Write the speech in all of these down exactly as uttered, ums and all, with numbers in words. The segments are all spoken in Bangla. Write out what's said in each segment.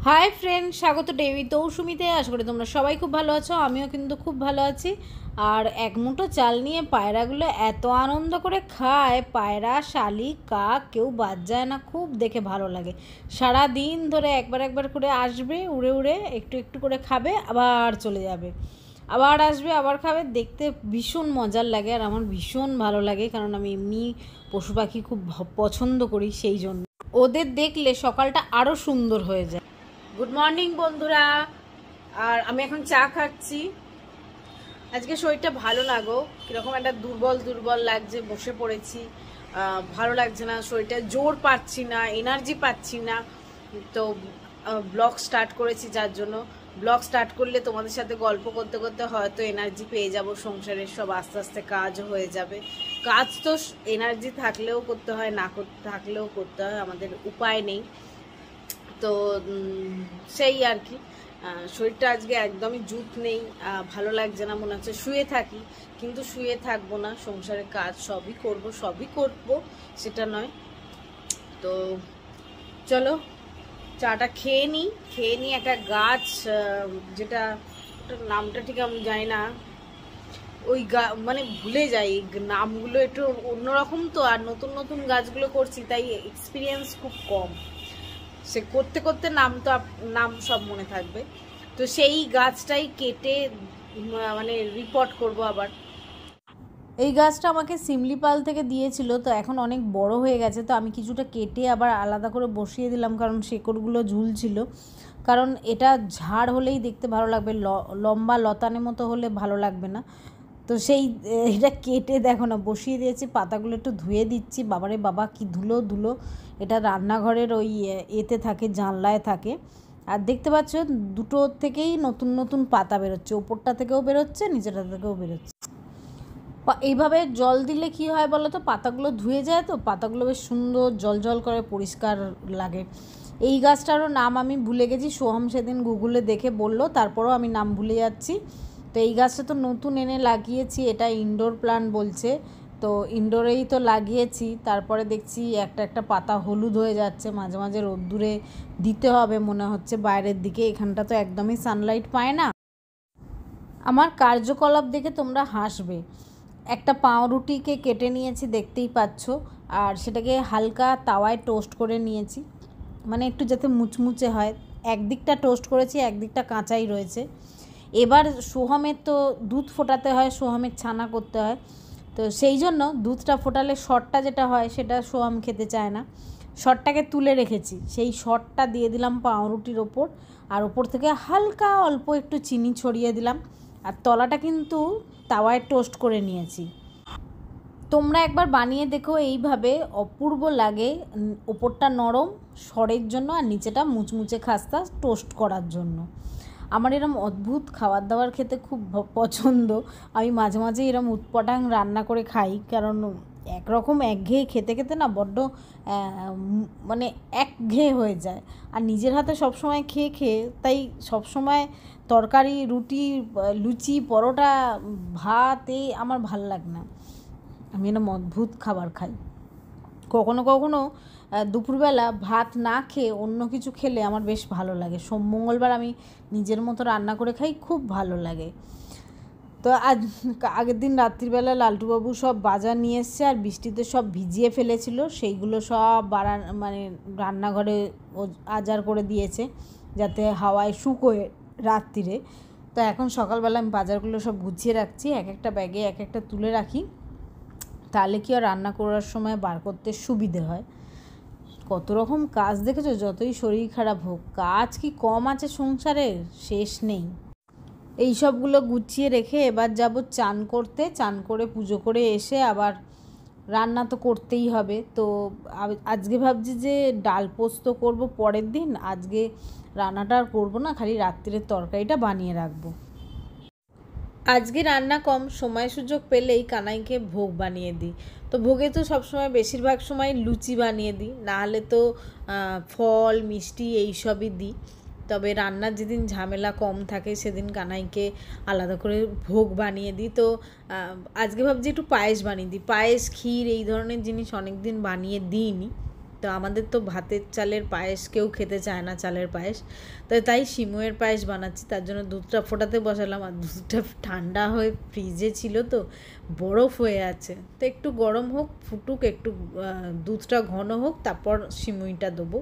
हाई फ्रेंड स्वागत डेवी तो औसुमीते आशा करी तुम्हारा सबाई खूब भालो आछो आमिओ किन्तु खूब भालो आछि। और एक मुठो चाल निये पायरागुलो एत आनंद करे खाय पायरा शालिक काक केउ बाद जाय ना खूब देखे भालो लागे। सारा दिन धरे एकबार एकबार करे आसबे उड़े उड़े एकटु एकटु करे खाबे आबार चले जाबे आबार आसबे आबार खाबे देखते भीषण मजार लागे और आमार भीषण भालो लागे कारण आमि एमनि पशु पाखी खूब पछंद करी सेई जोन्नो ओदेर देखले सकालटा आरो सुंदर हये जाय। गुड मर्निंग बंधुरा और आमी एखन चा खाচ্ছি। আজকে শরীরটা ভালো না গো, কিরকম একটা দুর্বল দুর্বল লাগছে, বসে পড়েছি, ভালো লাগছে না, শরীরটা জোর পাচ্ছি না, এনার্জি পাচ্ছি না। তো ব্লগ স্টার্ট করেছি, যার জন্য ব্লগ স্টার্ট করলে তোমাদের সাথে গল্প করতে করতে হয়তো এনার্জি পেয়ে যাব, সংসারের সব আস্তে আস্তে কাজও হয়ে যাবে। কাজ তো এনার্জি থাকলেও করতে হয়, না করতে থাকলেও করতে হয়, আমাদের উপায় নেই। তো সেই আর কি শরীরটা আজকে একদমই জুত নেই, ভালো লাগছে না, মনে হচ্ছে শুয়ে থাকি, কিন্তু শুয়ে থাকবো না, সংসারের কাজ সবই করব সবই করব সেটা নয়। তো চলো চাটা খেয়ে নিই, খেয়ে নিই। একটা গাছ যেটা ওটার নামটা ঠিক আমি জানি না, ওই গা মানে ভুলে যাই নামগুলো, একটু অন্যরকম তো, আর নতুন নতুন গাছগুলো করছি তাই এক্সপিরিয়েন্স খুব কম, সে করতে করতে নাম তো নাম সব মনে থাকবে। তো সেই গাছটাই কেটে মানে রিপোর্ট করব আবার। এই গাছটা আমাকে শিমলিপাল থেকে দিয়েছিল, তো এখন অনেক বড় হয়ে গেছে, তো আমি কিছুটা কেটে আবার আলাদা করে বসিয়ে দিলাম, কারণ শেকড়গুলো ঝুলছিল। কারণ এটা ঝাড় হলেই দেখতে ভালো লাগবে, লম্বা লতানের মতো হলে ভালো লাগবে না। তো সেই এটা কেটে দেখো না বসিয়ে দিয়েছি, পাতাগুলো একটু ধুয়ে দিচ্ছি। বাবারে বাবা কি ধুলো ধুলো, এটা রান্নাঘরের ওই এতে থাকে, জানলায় থাকে। আর দেখতে পাচ্ছ দুটো থেকেই নতুন নতুন পাতা বেরোচ্ছে, ওপরটা থেকেও বেরোচ্ছে, নিচেটা থেকেও বেরোচ্ছে। এইভাবে জল দিলে কি হয় বলো তো, পাতাগুলো ধুয়ে যায়, তো পাতাগুলো বেশ সুন্দর জল জল করে পরিষ্কার লাগে। এই গাছটারও নাম আমি ভুলে গেছি, সোহম সেদিন গুগলে দেখে বললো, তারপরও আমি নাম ভুলে যাচ্ছি। তো এই গাছটা তো নতুন এনে লাগিয়েছি, এটা ইনডোর প্ল্যান্ট বলছে, তো ইনডোরেই তো লাগিয়েছি। তারপরে দেখছি একটা একটা পাতা হলুদ হয়ে যাচ্ছে, মাঝে মাঝে রোদ্দুরে দিতে হবে মনে হচ্ছে বাইরের দিকে, এখানটা তো একদমই সানলাইট পায় না। আমার কার্যকলাপ দেখে তোমরা হাসবে। একটা পাউরুটিকে কেটে নিয়েছি দেখতেই পাচ্ছ, আর সেটাকে হালকা তাওয়ায় টোস্ট করে নিয়েছি, মানে একটু যাতে মুচমুচে হয়। একদিকটা টোস্ট করেছি, একদিকটা কাঁচাই রয়েছে। এবার সোহমের তো দুধ ফোটাতে হয়, সোহমের ছানা করতে হয়, তো সেই জন্য দুধটা ফোটালে শটটা যেটা হয় সেটা সোহম খেতে চায় না, শটটাকে তুলে রেখেছি, সেই শটটা দিয়ে দিলাম পাউরুটির ওপর, আর ওপর থেকে হালকা অল্প একটু চিনি ছড়িয়ে দিলাম। আর তলাটা কিন্তু তাওয়ায় টোস্ট করে নিয়েছি। তোমরা একবার বানিয়ে দেখো, এইভাবে অপূর্ব লাগে। ওপরটা নরম সরের জন্য, আর নিচেটা মুচমুচে খাস্তা টোস্ট করার জন্য। আমার এরম অদ্ভুত খাবার দাবার খেতে খুব পছন্দ, আমি মাঝে মাঝে এরম উৎপটাং রান্না করে খাই, কারণ একরকম একঘেয়ে খেতে খেতে না বড্ড মানে একঘেয়ে হয়ে যায়, আর নিজের হাতে সবসময় খেয়ে খেয়ে তাই সবসময় তরকারি রুটি লুচি পরোটা ভাত এই আমার ভাল লাগে না, আমি এরম অদ্ভুত খাবার খাই। কখনো কখনো দুপুরবেলা ভাত না খেয়ে অন্য কিছু খেলে আমার বেশ ভালো লাগে। সোম মঙ্গলবার আমি নিজের মতো রান্না করে খাই, খুব ভালো লাগে। তো আজ আগের দিন রাত্রিবেলা লালটুবাবু সব বাজার নিয়ে এসছে, আর বৃষ্টিতে সব ভিজিয়ে ফেলেছিল, সেইগুলো সব বাড়া মানে রান্নাঘরে আজার করে দিয়েছে যাতে হাওয়ায় শুকোয় রাত্রিরে। তো এখন সকালবেলা আমি বাজারগুলো সব গুছিয়ে রাখছি, এক একটা ব্যাগে এক একটা তুলে রাখি, তাহলে কি আর রান্না করার সময় বার করতে সুবিধে হয়। কত রকম কাজ দেখেছো, যতই শরীর খারাপ হোক কাজ কি কম আছে সংসারে, শেষ নেই। এই সবগুলো গুছিয়ে রেখে এবার যাব চান করতে, চান করে পুজো করে এসে আবার রান্না তো করতেই হবে। তো আজকে ভাবছি যে ডাল পোস্ত করব পরের দিন, আজকে রান্নাটা আর করবো না, খালি রাত্রির তরকারিটা বানিয়ে রাখবো। আজকে রান্না কম, সময় সুযোগ পেলেই কানাইকে ভোগ বানিয়ে দিই। তো ভোগে তো সবসময় বেশিরভাগ সময় লুচি বানিয়ে দিই, নাহলে তো ফল মিষ্টি এই সবই দিই। তবে রান্নার যেদিন ঝামেলা কম থাকে সেদিন কানাইকে আলাদা করে ভোগ বানিয়ে দিই। তো আজকে ভাবছি একটু পায়েস বানিয়ে দিই, পায়েস ক্ষীর এই ধরনের জিনিস অনেক দিন বানিয়ে দিইনি, তো তো আমাদের তো ভাতের চালের পায়েস কেউ খেতে চায় না, চালের পায়েস, তো তাই সিমুয়ের পায়েস বানাচ্ছি। তার জন্য দুধটা ফোটাতে বসালাম, আর দুধটা ঠান্ডা হয়ে ফ্রিজে ছিল তো বরফ হয়ে আছে, তো একটু গরম হোক, ফুটুক, একটু দুধটা ঘন হোক, তারপর সিমুইটা দেবো।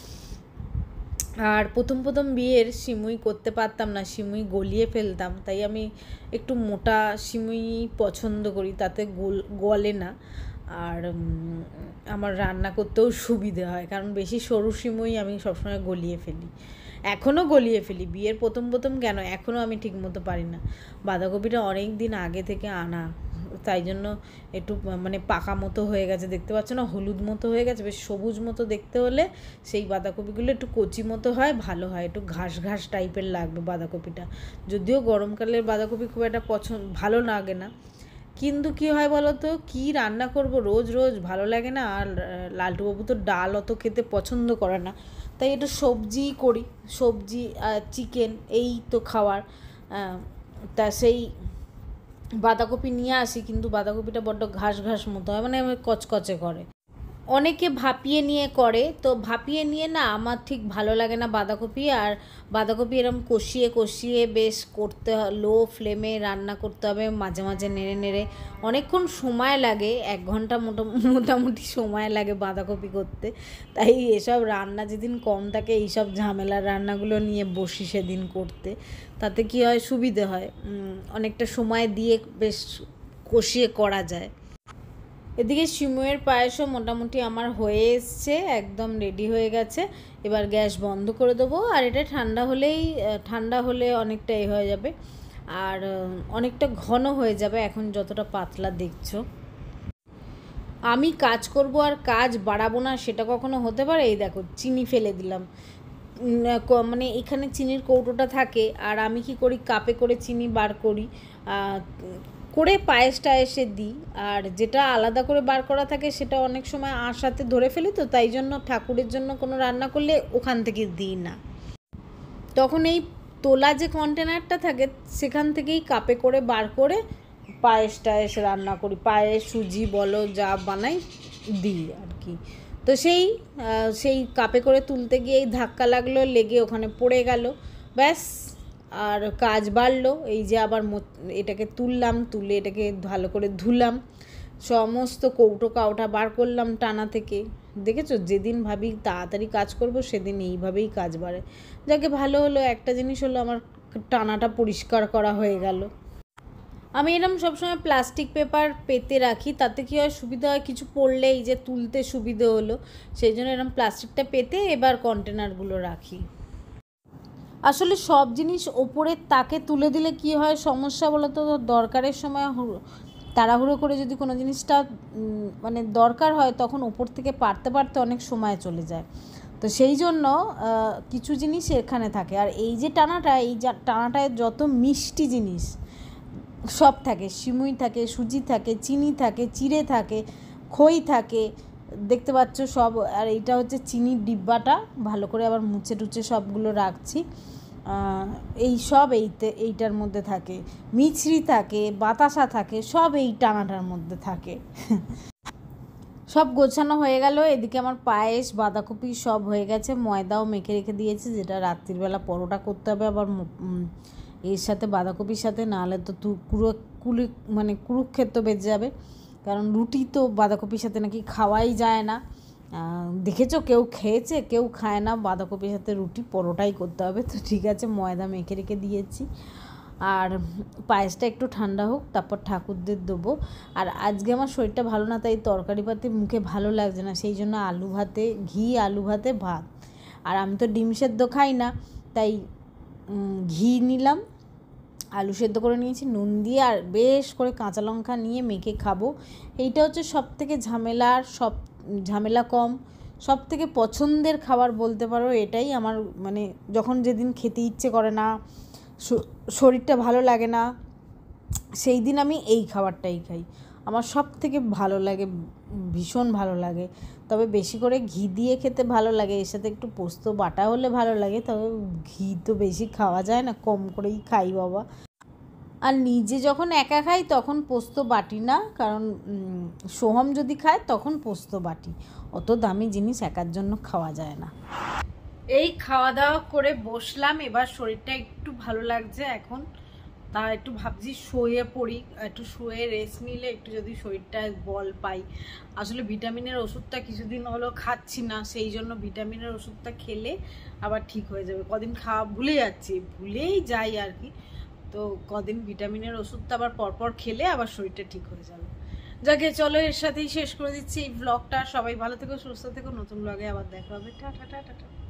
আর প্রথম প্রথম বিয়ের সিমুই করতে পারতাম না, সিমুই গলিয়ে ফেলতাম, তাই আমি একটু মোটা সিমুই পছন্দ করি, তাতে গোল গলে না, আর আমার রান্না করতেও সুবিধে হয়, কারণ বেশি সরু সিমুই আমি সবসময় গলিয়ে ফেলি, এখনও গলিয়ে ফেলি। বিয়ের প্রথম প্রথম কেন, এখনও আমি ঠিকমতো পারি না। বাঁধাকপিটা অনেক দিন আগে থেকে আনা, তাই জন্য একটু মানে পাকা মতো হয়ে গেছে, দেখতে পাচ্ছ না, হলুদ মতো হয়ে গেছে, বেশ সবুজ মতো দেখতে হলে সেই বাঁধাকপিগুলো একটু কচি মতো হয়, ভালো হয়, একটু ঘাস ঘাস টাইপের লাগবে বাঁধাকপিটা। যদিও গরমকালের বাঁধাকপি খুব একটা পছন্দ ভালো লাগে না, কিন্তু কী হয় বলো তো, কী রান্না করব রোজ রোজ, ভালো লাগে না। আর লালটুবাবু তো ডাল অত খেতে পছন্দ করে না, তাই একটু সবজি করি, সবজি চিকেন এই তো খাওয়ার। তা সেই বাঁধাকপি নিয়ে আসি, কিন্তু বাঁধাকপিটা বড্ড ঘাস ঘাস মতো হয়, মানে কচকচে করে। অনেকে ভাপিয়ে নিয়ে করে, তো ভাপিয়ে নিয়ে না আমার ঠিক ভালো লাগে না বাঁধাকপি। আর বাঁধাকপি এরকম কষিয়ে কষিয়ে বেশ করতে, লো ফ্লেমে রান্না করতে হবে, মাঝে মাঝে নেড়ে নেড়ে, অনেকক্ষণ সময় লাগে, এক ঘন্টা মোটা মোটামুটি সময় লাগে বাঁধাকপি করতে। তাই এসব রান্না যেদিন কম থাকে, এইসব ঝামেলার রান্নাগুলো নিয়ে বসি সেদিন করতে, তাতে কি হয়, সুবিধে হয়, অনেকটা সময় দিয়ে বেশ কষিয়ে করা যায়। এদিকে সিমুয়ের পায়েসও মোটামুটি আমার হয়ে এসছে, একদম রেডি হয়ে গেছে। এবার গ্যাস বন্ধ করে দেবো, আর এটা ঠান্ডা হলেই, ঠান্ডা হলে অনেকটা এ হয়ে যাবে, আর অনেকটা ঘন হয়ে যাবে, এখন যতটা পাতলা দেখছো। আমি কাজ করব আর কাজ বাড়াবো না, সেটা কখনো হতে পারে? এই দেখো চিনি ফেলে দিলাম, মানে এখানে চিনির কৌটোটা থাকে, আর আমি কি করি, কাপে করে চিনি বার করি, করে পায়েসটা এসে দিই, আর যেটা আলাদা করে বার করা থাকে সেটা অনেক সময় আঁশাতে ধরে ফেলি, তো তাই জন্য ঠাকুরের জন্য কোনো রান্না করলে ওখান থেকে দিই না, তখন এই তোলা যে কন্টেনারটা থাকে সেখান থেকেই কাপে করে বার করে পায়েসটা এসে রান্না করি, পায়েস সুজি বলো যা বানাই দিই আর কি। তো সেই সেই কাপে করে তুলতে গিয়ে এই ধাক্কা লাগলো, লেগে ওখানে পড়ে গেল, ব্যাস, আর কাজ বাড়লো। এই যে আবার এটাকে তুললাম, তুলে এটাকে ভালো করে ধুলাম, সমস্ত কৌটো কাউটা বার করলাম টানা থেকে। দেখেছো, যেদিন ভাবি তাড়াতাড়ি কাজ করব সেদিন এইভাবেই কাজ বাড়ে। যাকে ভালো হলো, একটা জিনিস হলো, আমার টানাটা পরিষ্কার করা হয়ে গেল। আমি এরকম সবসময় প্লাস্টিক পেপার পেতে রাখি, তাতে কী হয়, সুবিধা হয়, কিছু পড়লে এই যে তুলতে সুবিধে হলো, সেই জন্য এরকম প্লাস্টিকটা পেতে এবার কন্টেনারগুলো রাখি। আসলে সব জিনিস ওপরের তাকে তুলে দিলে কি হয় সমস্যা বলো তো, দরকারের সময় তাড়াহুড়ো করে যদি কোনো জিনিসটা মানে দরকার হয়, তখন ওপর থেকে পারতে পারতে অনেক সময় চলে যায়, তো সেই জন্য কিছু জিনিস এখানে থাকে। আর এই যে টানাটা, এই টানাটায় যত মিষ্টি জিনিস সব থাকে, সিমুই থাকে, সুজি থাকে, চিনি থাকে, চিড়ে থাকে, খই থাকে, দেখতে পাচ্ছ সব। আর এইটা হচ্ছে চিনির ডিব্বাটা, ভালো করে আবার মুছে টুচে সবগুলো রাখছি, এই সব এইতে এইটার মধ্যে থাকে, মিছরি থাকে, বাতাসা থাকে, সব এই টানাটার মধ্যে থাকে। সব গোছানো হয়ে গেল। এদিকে আমার পায়েস, বাঁধাকপি সব হয়ে গেছে, ময়দাও মেখে রেখে দিয়েছি, যেটা রাত্রিবেলা পরোটা করতে হবে আবার এর সাথে, বাঁধাকপির সাথে, নাহলে তো তু কুড়ো কুলি মানে কুরুক্ষেত্র বেজে যাবে, কারণ রুটি তো বাঁধাকপির সাথে নাকি খাওয়াই যায় না। দেখেছো, কেউ খেয়েছে, কেউ খায় না, বাঁধাকপির সাথে রুটি পরোটাই করতে হবে। তো ঠিক আছে, ময়দা মেখে রেখে দিয়েছি, আর পায়েসটা একটু ঠান্ডা হোক, তারপর ঠাকুরদের দেবো। আর আজকে আমার শরীরটা ভালো না, তাই তরকারি পাতি মুখে ভালো লাগছে না, সেই জন্য আলু ভাতে, ঘি আলু ভাতে ভাত। আর আমি তো ডিম সেদ্ধ খাই না, তাই ঘি নিলাম, আলু সেদ্ধ করে নিয়েছি নুন দিয়ে, আর বেশ করে কাঁচা লঙ্কা নিয়ে মেখে খাবো। এইটা হচ্ছে সব থেকে ঝামেলার, সব ঝামেলা কম, সব থেকে পছন্দের খাবার বলতে পারো এটাই আমার। মানে যখন যেদিন খেতে ইচ্ছে করে না, শরীরটা ভালো লাগে না, সেই দিন আমি এই খাবারটাই খাই, আমার সব থেকে ভালো লাগে, ভীষণ ভালো লাগে। তবে বেশি করে ঘি দিয়ে খেতে ভালো লাগে, এর সাথে একটু পোস্ত বাটা হলে ভালো লাগে, তবে ঘি তো বেশি খাওয়া যায় না, কম করেই খাই বাবা। আর নিজে যখন একা খাই তখন পোস্ত বাটি না, কারণ সোহম যদি খায় তখন পোস্ত বাটি। অত দামি জিনিস একার জন্য খাওয়া যায় না। এই খাওয়া দাওয়া করে বসলাম, এবার শরীরটা একটু ভালো লাগছে এখন, তা একটু ভাবছি শুয়ে পড়ি, একটু শুয়ে রেস্ট নিলে একটু যদি শরীরটা বল পাই। আসলে ভিটামিনের ওষুধটা কিছুদিন হলো খাচ্ছি না, সেই জন্য ভিটামিনের ওষুধটা খেলে আবার ঠিক হয়ে যাবে। কদিন খাওয়া ভুলে যাচ্ছি, ভুলেই যাই আর কি, তো কদিন ভিটামিনের ওষুধটা আবার পরপর খেলে আবার শরীরটা ঠিক হয়ে যাবে। যাকে চলো এর সাথেই শেষ করে দিচ্ছি এই ব্লগটা। সবাই ভালো থেকো, সুস্থ থেকো, নতুন ব্লগে আবার দেখা হবে। Tata tata tata.